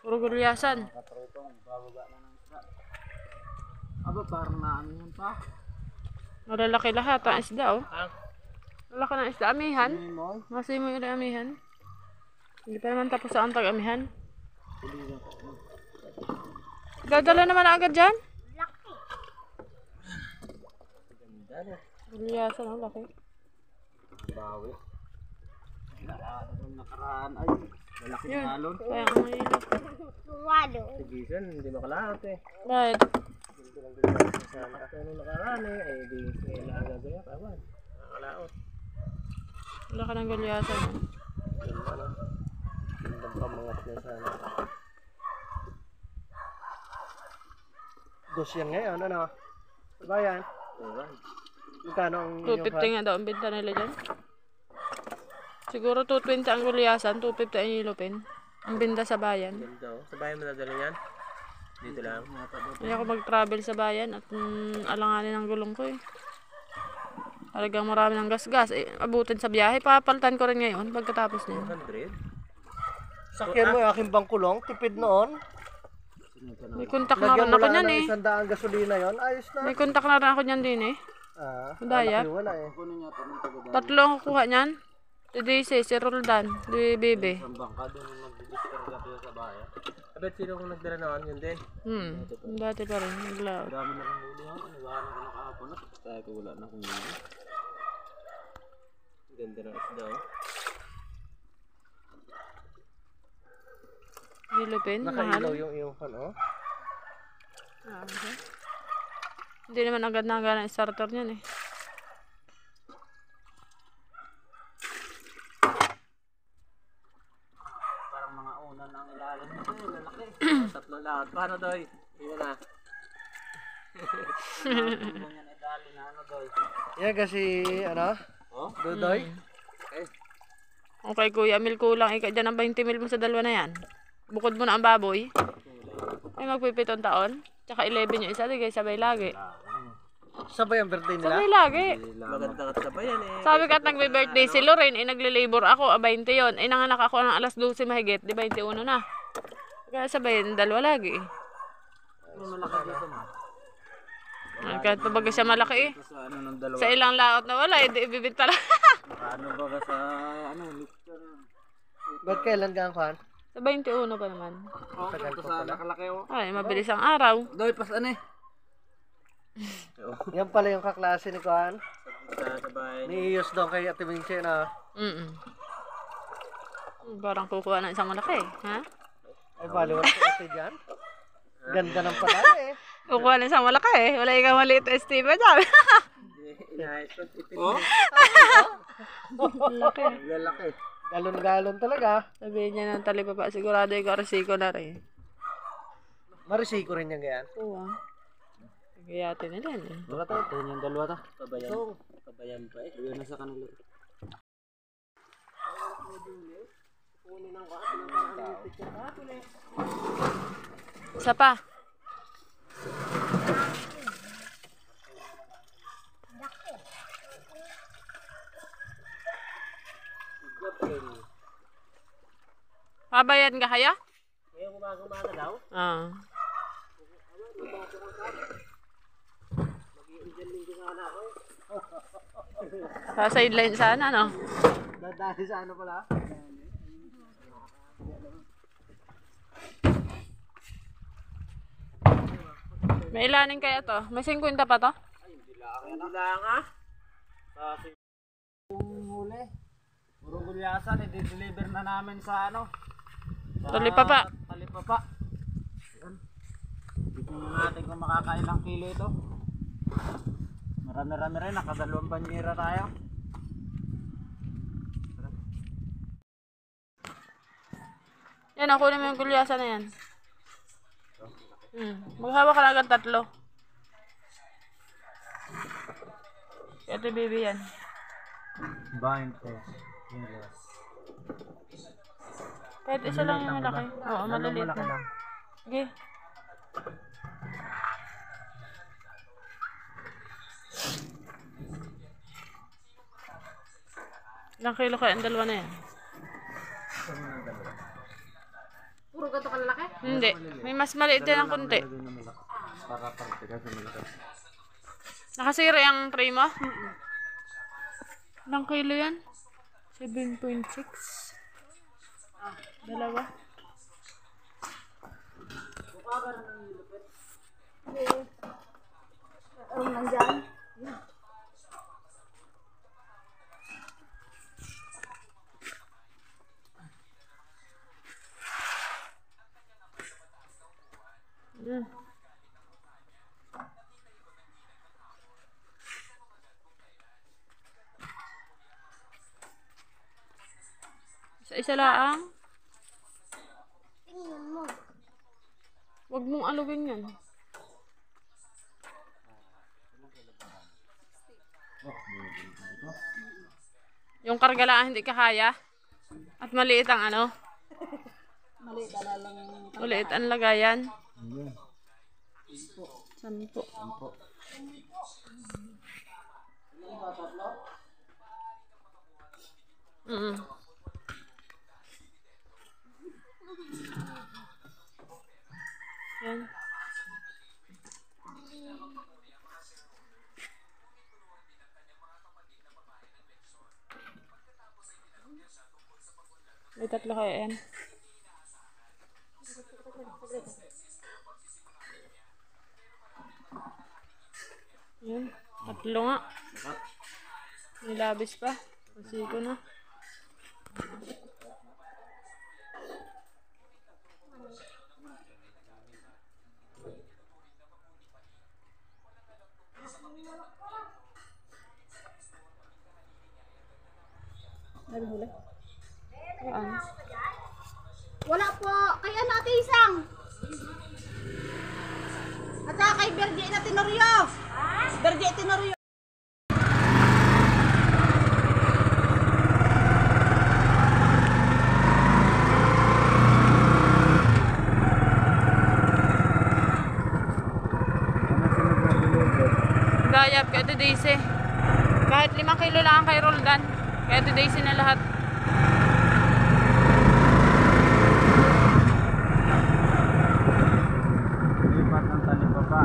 Puro gulyasan. Katrutong, bababa na ng isda. Aba, parang naano yan pa. Malalaki lahat ang isda, oh. Lalaki ng isda. Amihan. Simoy. Masimo yung amihan. Hindi pa naman tapos ang tag-amihan. Dadala naman agad dyan? Ganda na. Gulyasan, ang laki. Bawi. Nakaraan ay lalaki Yun. ng alon. Kaya ang mahilap. Tigisan, hindi makalaot eh. Right. Ano nakaraan eh, ay di kailangan gaya kawan. Nakalaot. Laki ng gulyasan. Ano? Gandang pamangat niya sana. Dos yan ngayon, ano? Bayan? Magkano ang 250 nga daw ang benta nila dyan. Siguro 220 ang gulyasan, 250 ang ilupin. Ang benta sa bayan. Ganda oh. Sa bayan mo nadala yan? Dito lang. Hindi ako mag-travel sa bayan at alanganin ang gulong ko eh. Talagang marami ng gasgas. Abutin sa biyahe, papalitan ko rin ngayon pagkatapos niya. 100? Sakyan mo yung aking bangkulong, tipid noon. May kontak na rin ako niyan eh. Isang daang gasolina yon, ayos na. May kontak na rin ako niyan din eh. Dayap. Wala eh. Tatlo ang kukuha niyan. Si DC, si Roldan, si Bebe. Ang bangka doon mag-discarga kayo sa bayan. Abet sino kung nagdala noon yun din? Dati pa rin. Naglaot. Dami na kong huli ha. Iwanan ko na kahapon na. Kaya ko wala na kong huli. Ganda ng isda oh. Ilupin, Nakailaw mahal. yung iyong ano. Okay. Hindi naman agad na ang starter niyan eh. Parang mga unan ang ilalim nito eh. Lalaki. Tatlo lahat. Paano doy? Hindi na. Yan idali na ano doy. Yan kasi ano, Oh? Dudoy. Okay kuya, mil kulang. Ika dyan ang 20 mil mo sa dalawa na yan. Bukod mo na ang baboy. Ay magpipitong taon. Tsaka 11 yung isa. Digay sabay lagi. Sabay ang birthday nila. Sabay lagi. Maganda ka sa bayan eh. Sabi ka at nagbe-birthday si Lorraine, nagle-labor ako, 20 yun. Nanganak ako ng alas 12 mahigit, di 21 na. Kaya sabay, dalawa lagi. May malaki dito ma. Kahit pa baga siya malaki eh. Sa ano ng dalawa. Sa ilang laot na wala, hindi ibibinta lang. Ano ba ka sa ano lipster. Ba't kailan ka ang kwan? Sa 21 pa naman. Oh, ito sa nakalaki oh. Ay, mabilis ang araw. Doy pas ano eh. Yan pala yung kaklase ni Kwan. Sa bayan. Ni Iyos doon kay Ate Minche na. Parang kukuha ng isang malaki, ha? Ay baliwala si Ate dyan. Ganda ng padala eh. Kukuha ng isang malaki eh. Wala ikaw maliit na estima dyan. Inahit ko tipid. Oh? Laki. Lalaki. Galon-galon talaga. Sabihin niya ng talipapa, sigurado ikaw resiko na rin. Marisiko rin yan ganyan. Oo ah. Gayatin nila eh. Baka tayo, ito yung dalawa ta. Pabayan. Pabayan pa eh. Iwan na sa kanila. Isa pa. Pabayad ka kaya? Kaya gumagawa daw? Ah. Sa sideline sana, no? Dadali sa ano pala? May ilanin kaya to? May 50 pa to? Hindi lang ah. Yung huli. Puro gulyasan, i-deliver na namin sa ano. Talipapa. Talipapa. Yan. Tignan natin kung makakailang kilo ito. Marami-rami rin, nakadalawang banyera tayo. Yan, kunin mo yung gulyasan na yan. Maghawak ka na agad 3. Ito baby yan. 20 kilos. Kahit isa lang yung malaki. Oo, maliliit na. Sige. Ilang kilo kaya ang dalawa na yan? Puro ganito kalalaki? Hindi. May mas maliit din ang konti. Para parte kasi malaki. Nakasira ang tray mo? Ilang kilo yan? 7.6. Dalawa. Nandyan. Mm. Isa-isa lang. Tingnan mo. Huwag mong alugin yan. Yung kargalaan hindi kakaya. At maliit ang ano. Maliit na lang. Maliit ang lagayan. 10. Mm. Yan. May 3 kaya yan. Yan. 3 nga. Nilabis pa. Kasi ko na. Nabihuli? Saan? Wala po. Kaya natin isang. At saka kay Bergie na Tenorio. Bergie Tenorio. Gayap kay Ate Daisy. Kahit 5 kilo lang ang kay Roldan. Kay Ate Daisy na lahat. Lipat ng talipapa.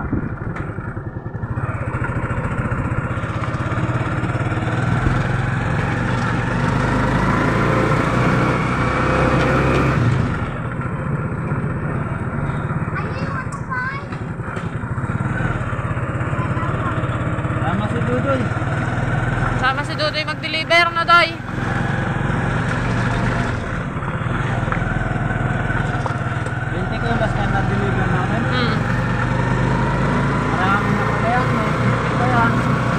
Tama si Dudoy. Sama si Dudoy mag-deliver na, Doy. 20 ko yung last time na-deliver namin. Hmm. Marami na kaya, no? Ito yan.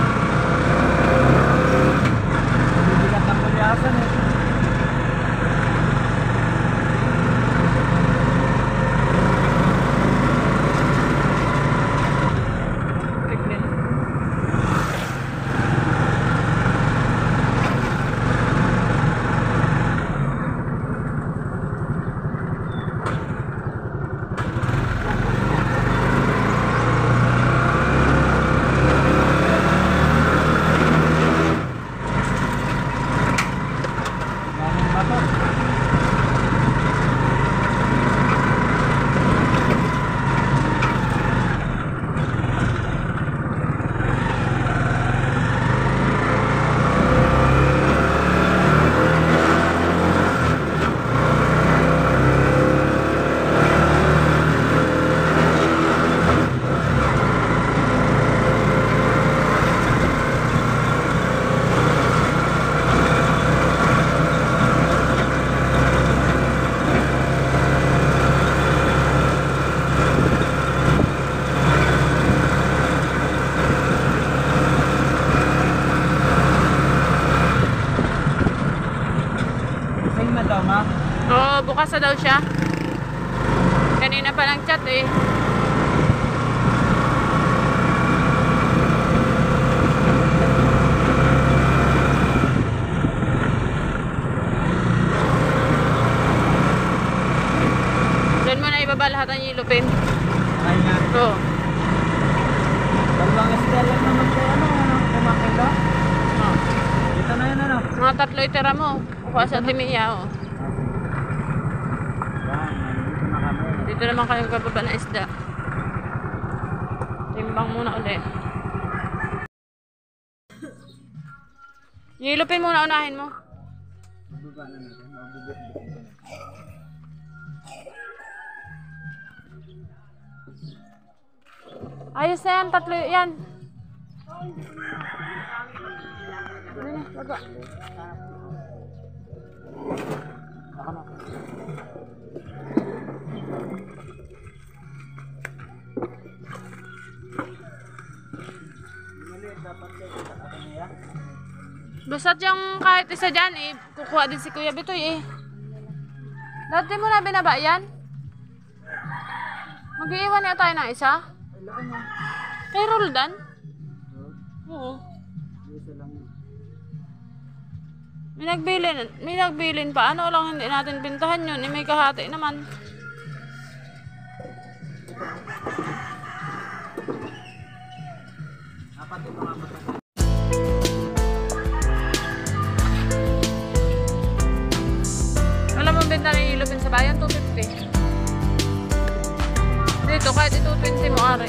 Bibigat ng pulyasan eh. Tignan. Daming bato. Gising na daw, ma. Oo, bukas na daw siya. Kanina pa lang chat eh. Doon mo na ibaba lahat ang yilupin. Ay nga. Oo. Dalawang STL lang naman kayo, ano? 5 kilo? Oh. Dito na yun, ano? Mga 3 itira mo. Kuha sa Timiya, oh. Yan, nandito na kami. Dito Dito naman kayo kababa na isda. Timbang muna ulit. Yilupin muna, unahin mo. Ayos na yan, tatlo yan. Ano na, baga. Basta't yung kahit isa dyan eh, kukuha din si Kuya Bitoy eh. Dati mo na binaba yan? Mag-iiwan niya tayo ng isa? Kay Roldan? Oo. May nagbilin pa. Ano lang hindi natin pintahan yun? May kahati naman. Alam mo benta ng ilupin sa bayan? 250. Dito kahit 220 mo ari.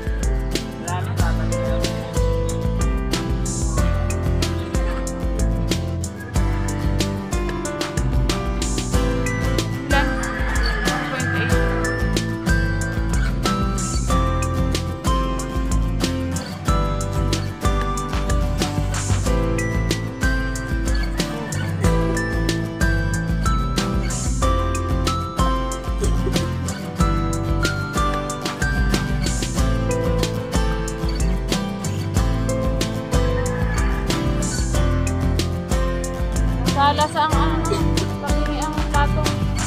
Salas ang panghingi ang plato.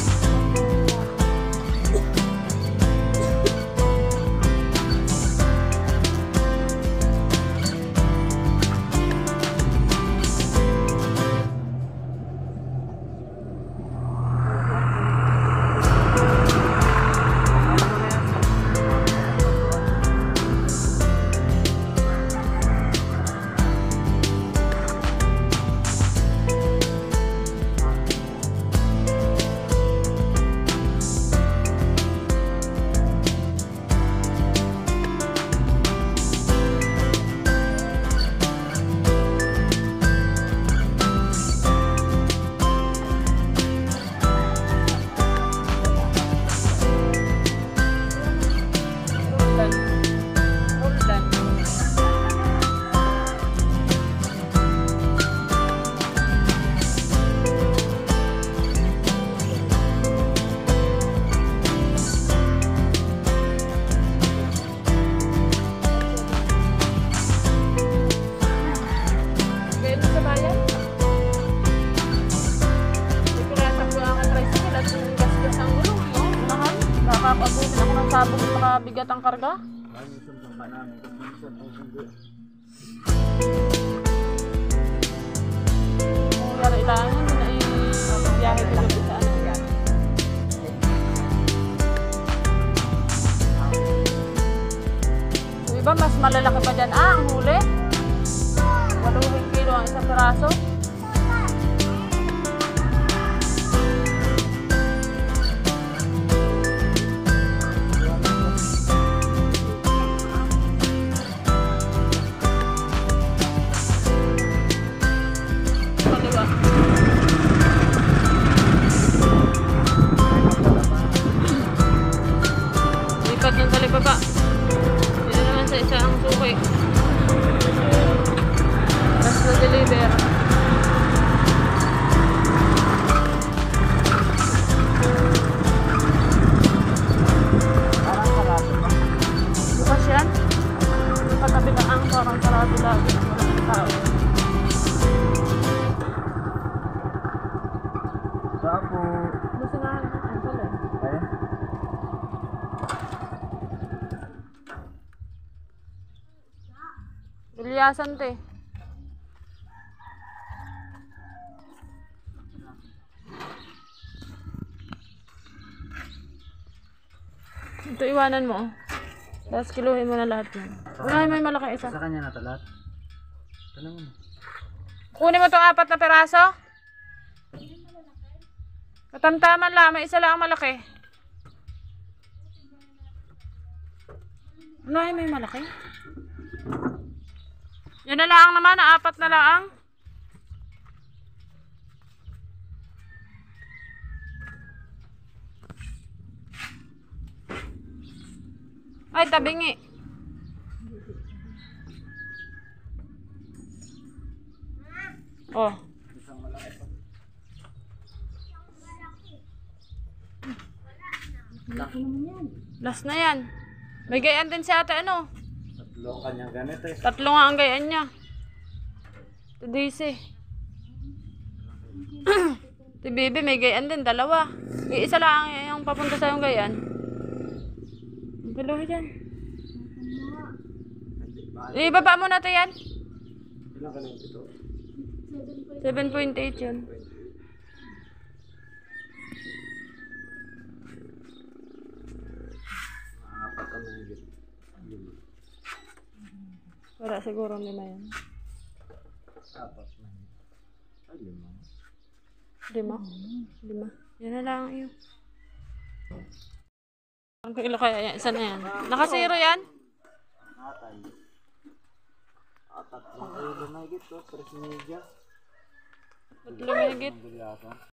Papabutin ako ng sabong at makabigat ang karga. Kung laro ilangan, hindi na i-biyahe ko doon sa ano. Yung iba, mas malalaki pa dyan. Ang huli. 8 kilo ang isang piraso. Lipat ng talibaba. Dito naman sa isa ang suki. Mas na-deliver. Bukas yan. Pagkatabi na ang parang sarado lagi. Walang tao. Sapo. Gusto na ang pala. Ay. Bilyasan te. Ito iwanan mo. Tapos kiluhin mo na lahat yan. Unahin mo yung malaki isa. Sa kanya na talat. Tanong mo. Kunin mo itong 4 na peraso. Katamtaman lang. May isa lang ang malaki. Wala, may malaki. Yan na lang naman, 4 na lang. Ay, tabingi. Oh. Last na yan. May gayaan din si ate ano. Tatlo kanyang ganito eh. 3 nga ang gayaan niya. Ito Daisy. Si Bibi may gayaan din, 2. Isa lang yung papunta sa yung gayaan. Dalawa dyan. Ibaba mo natin yan. Ilang kanong ito? 7.8 yun. Apat ka na higit. Wala siguro 5 yan. Apat na higit. Ay, 5? 5. Yan na lang yun. Ang kilo kaya yan? Isa na yan. Nakasiro yan? Natay. Apat na kilo na higit to. 3 media. 3 higit. Ang bilasa.